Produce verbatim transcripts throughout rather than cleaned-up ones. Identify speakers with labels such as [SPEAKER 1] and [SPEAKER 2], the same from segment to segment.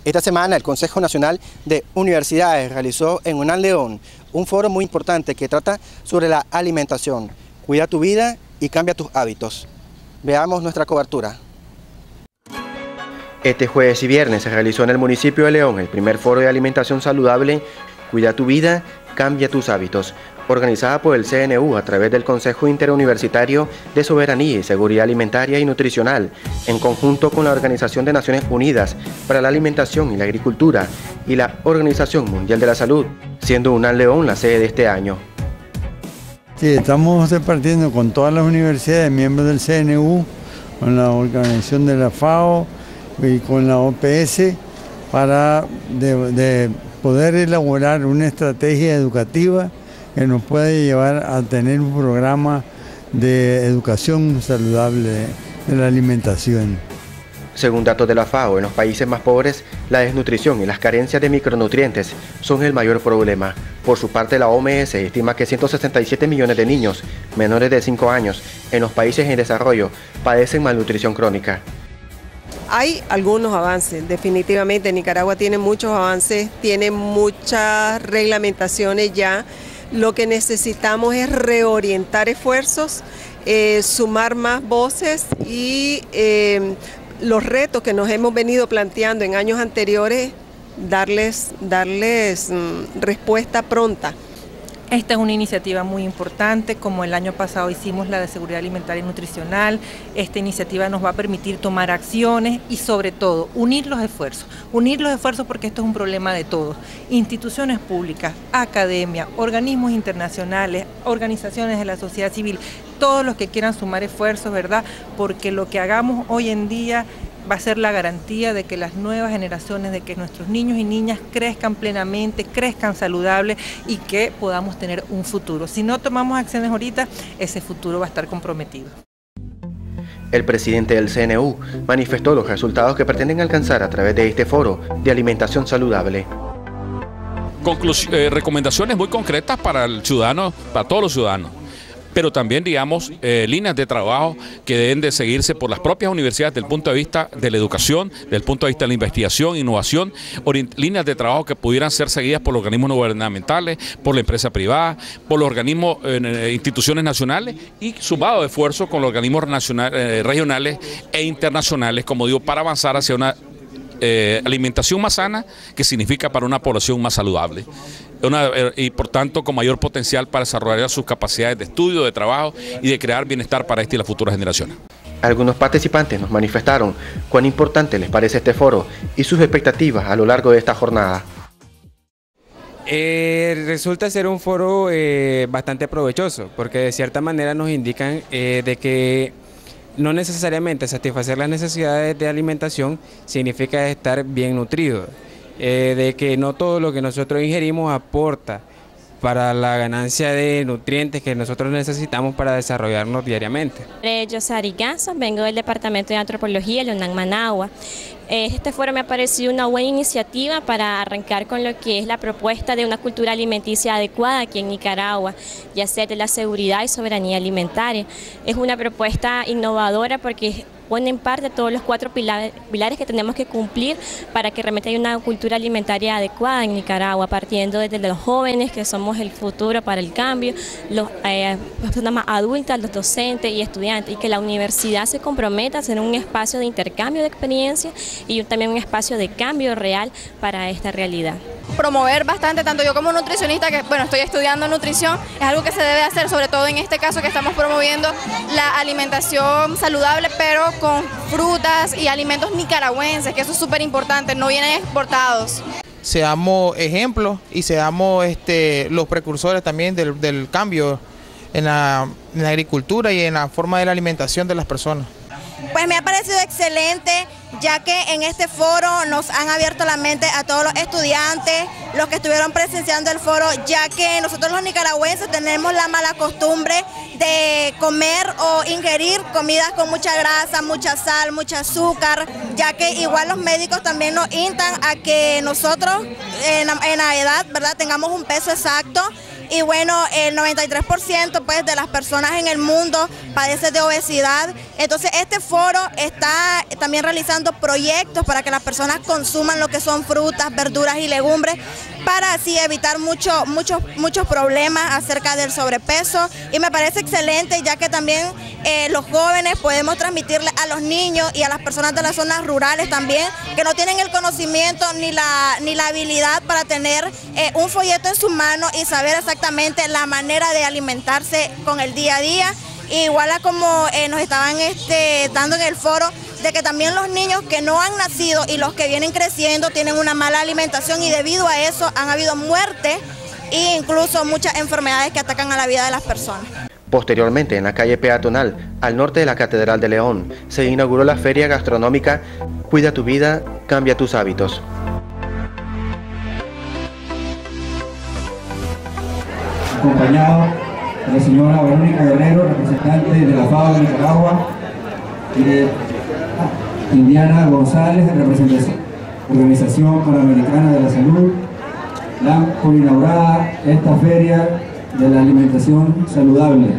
[SPEAKER 1] Esta semana el Consejo Nacional de Universidades realizó en UNAM León un foro muy importante que trata sobre la alimentación. Cuida tu vida y cambia tus hábitos. Veamos nuestra cobertura. Este jueves y viernes se realizó en el municipio de León el primer foro de alimentación saludable, Cuida tu vida, cambia tus hábitos, organizada por el C N U a través del Consejo Interuniversitario de Soberanía y Seguridad Alimentaria y Nutricional, en conjunto con la Organización de Naciones Unidas para la Alimentación y la Agricultura y la Organización Mundial de la Salud, siendo UNAM León la sede de este año.
[SPEAKER 2] Sí, estamos repartiendo con todas las universidades, miembros del C N U, con la organización de la FAO y con la O P S, para de, de poder elaborar una estrategia educativa que nos puede llevar a tener un programa de educación saludable de, de la alimentación.
[SPEAKER 1] Según datos de la FAO, en los países más pobres, la desnutrición y las carencias de micronutrientes son el mayor problema. Por su parte, la O M S estima que ciento sesenta y siete millones de niños menores de cinco años en los países en desarrollo padecen malnutrición crónica.
[SPEAKER 3] Hay algunos avances, definitivamente. Nicaragua tiene muchos avances, tiene muchas reglamentaciones ya. Lo que necesitamos es reorientar esfuerzos, eh, sumar más voces y eh, los retos que nos hemos venido planteando en años anteriores, darles, darles mm, respuesta pronta.
[SPEAKER 4] Esta es una iniciativa muy importante, como el año pasado hicimos la de seguridad alimentaria y nutricional. Esta iniciativa nos va a permitir tomar acciones y sobre todo unir los esfuerzos, unir los esfuerzos porque esto es un problema de todos, instituciones públicas, academia, organismos internacionales, organizaciones de la sociedad civil, todos los que quieran sumar esfuerzos, ¿verdad? Porque lo que hagamos hoy en día va a ser la garantía de que las nuevas generaciones, de que nuestros niños y niñas crezcan plenamente, crezcan saludables y que podamos tener un futuro. Si no tomamos acciones ahorita, ese futuro va a estar comprometido.
[SPEAKER 1] El presidente del C N U manifestó los resultados que pretenden alcanzar a través de este foro de alimentación saludable.
[SPEAKER 5] Conclus- eh, recomendaciones muy concretas para el ciudadano, para todos los ciudadanos, pero también, digamos, eh, líneas de trabajo que deben de seguirse por las propias universidades desde el punto de vista de la educación, desde el punto de vista de la investigación, innovación, líneas de trabajo que pudieran ser seguidas por los organismos no gubernamentales, por la empresa privada, por los organismos, eh, instituciones nacionales y sumado esfuerzo con los organismos nacional, eh, regionales e internacionales, como digo, para avanzar hacia una eh, alimentación más sana, que significa para una población más saludable. Una, y por tanto con mayor potencial para desarrollar sus capacidades de estudio, de trabajo y de crear bienestar para esta y las futuras generaciones.
[SPEAKER 1] Algunos participantes nos manifestaron cuán importante les parece este foro y sus expectativas a lo largo de esta jornada.
[SPEAKER 6] Eh, resulta ser un foro eh, bastante provechoso, porque de cierta manera nos indican eh, de que no necesariamente satisfacer las necesidades de alimentación significa estar bien nutrido. Eh, de que no todo lo que nosotros ingerimos aporta para la ganancia de nutrientes que nosotros necesitamos para desarrollarnos diariamente.
[SPEAKER 7] Yo soy Ari Gazo, vengo del Departamento de Antropología de UNAM Managua. Este foro me ha parecido una buena iniciativa para arrancar con lo que es la propuesta de una cultura alimenticia adecuada aquí en Nicaragua, ya sea de la seguridad y soberanía alimentaria. Es una propuesta innovadora porque pone en parte todos los cuatro pilares, pilares que tenemos que cumplir para que realmente haya una cultura alimentaria adecuada en Nicaragua, partiendo desde los jóvenes, que somos el futuro para el cambio, los, eh, las personas más adultas, los docentes y estudiantes, y que la universidad se comprometa a ser un espacio de intercambio de experiencia y también un espacio de cambio real para esta realidad.
[SPEAKER 8] Promover bastante, tanto yo como nutricionista, que bueno, estoy estudiando nutrición, es algo que se debe hacer, sobre todo en este caso que estamos promoviendo la alimentación saludable, pero con frutas y alimentos nicaragüenses, que eso es súper importante, no vienen exportados.
[SPEAKER 9] Seamos ejemplos y seamos este, los precursores también del, del cambio en la, en la agricultura y en la forma de la alimentación de las personas.
[SPEAKER 10] Pues me ha parecido excelente, ya que en este foro nos han abierto la mente a todos los estudiantes, los que estuvieron presenciando el foro, ya que nosotros los nicaragüenses tenemos la mala costumbre de comer o ingerir comidas con mucha grasa, mucha sal, mucha azúcar, ya que igual los médicos también nos instan a que nosotros en, en la edad, ¿verdad?, tengamos un peso exacto. Y bueno, el noventa y tres por ciento pues, de las personas en el mundo padece de obesidad Entonces este foro está también realizando proyectos para que las personas consuman lo que son frutas, verduras y legumbres, para así evitar mucho, muchos, muchos problemas acerca del sobrepeso, y me parece excelente, ya que también eh, los jóvenes podemos transmitirle a los niños y a las personas de las zonas rurales también, que no tienen el conocimiento ni la, ni la habilidad para tener eh, un folleto en sus manos y saber exactamente la manera de alimentarse con el día a día. Igual a como eh, nos estaban este, dando en el foro, de que también los niños que no han nacido y los que vienen creciendo tienen una mala alimentación, y debido a eso han habido muertes e incluso muchas enfermedades que atacan a la vida de las personas.
[SPEAKER 1] Posteriormente, en la calle peatonal, al norte de la Catedral de León, se inauguró la feria gastronómica Cuida tu vida, cambia tus hábitos.
[SPEAKER 11] Acompañado de la señora Verónica Guerrero, representante de la FAO de Nicaragua, y de Indiana González, en representación de la Organización Panamericana de la Salud, la por inaugurada esta feria de la alimentación saludable.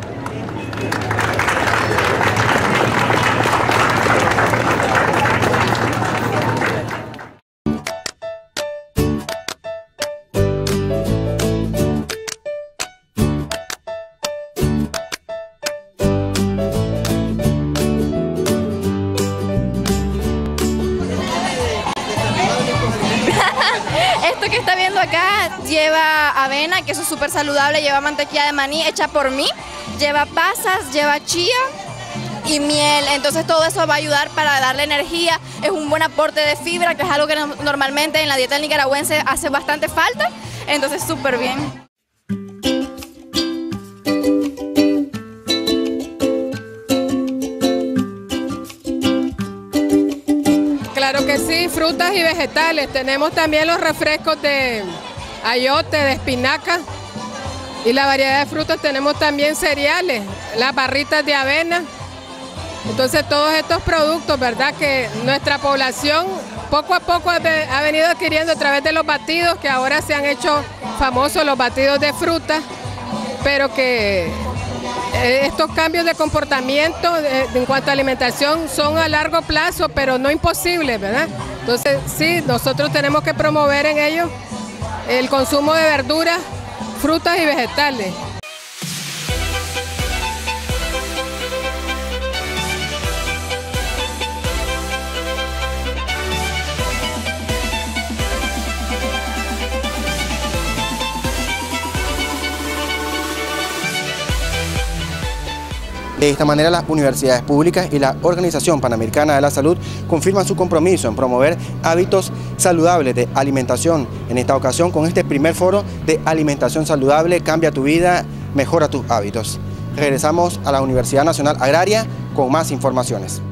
[SPEAKER 8] Esto que está viendo acá lleva avena, que eso es súper saludable, lleva mantequilla de maní hecha por mí, lleva pasas, lleva chía y miel, entonces todo eso va a ayudar para darle energía, es un buen aporte de fibra, que es algo que normalmente en la dieta nicaragüense hace bastante falta, entonces súper bien.
[SPEAKER 12] Claro que sí, frutas y vegetales. Tenemos también los refrescos de ayote, de espinaca, y la variedad de frutas. Tenemos también cereales, las barritas de avena. Entonces todos estos productos, ¿verdad?, que nuestra población poco a poco ha venido adquiriendo a través de los batidos, que ahora se han hecho famosos los batidos de fruta, pero que estos cambios de comportamiento en cuanto a alimentación son a largo plazo, pero no imposibles, ¿verdad? Entonces sí, nosotros tenemos que promover en ello el consumo de verduras, frutas y vegetales.
[SPEAKER 1] De esta manera, las universidades públicas y la Organización Panamericana de la Salud confirman su compromiso en promover hábitos saludables de alimentación, en esta ocasión con este primer foro de alimentación saludable, cambia tu vida, mejora tus hábitos. Regresamos a la Universidad Nacional Agraria con más informaciones.